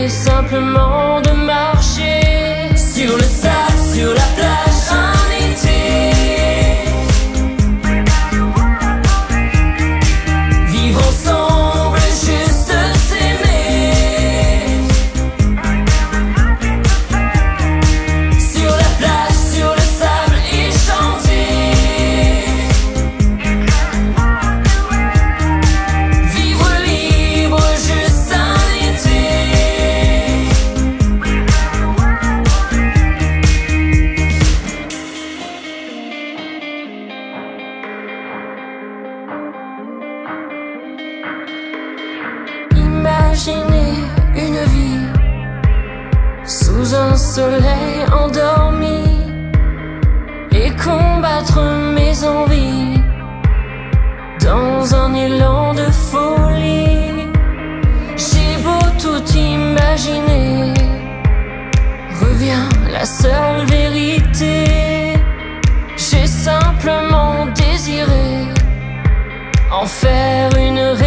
rêver simplement de marcher sur le sable, sur la plage un été. Vivre ensemble, juste s'aimer. Sur la plage, sur le sable et chanter. Vivre libre, juste un été. Imaginez une vie sous un soleil endormi et combattre mes envies dans un élan de folie. J'ai beau tout imaginer, revient la seule vérité. J'ai simplement désiré en faire une réalité.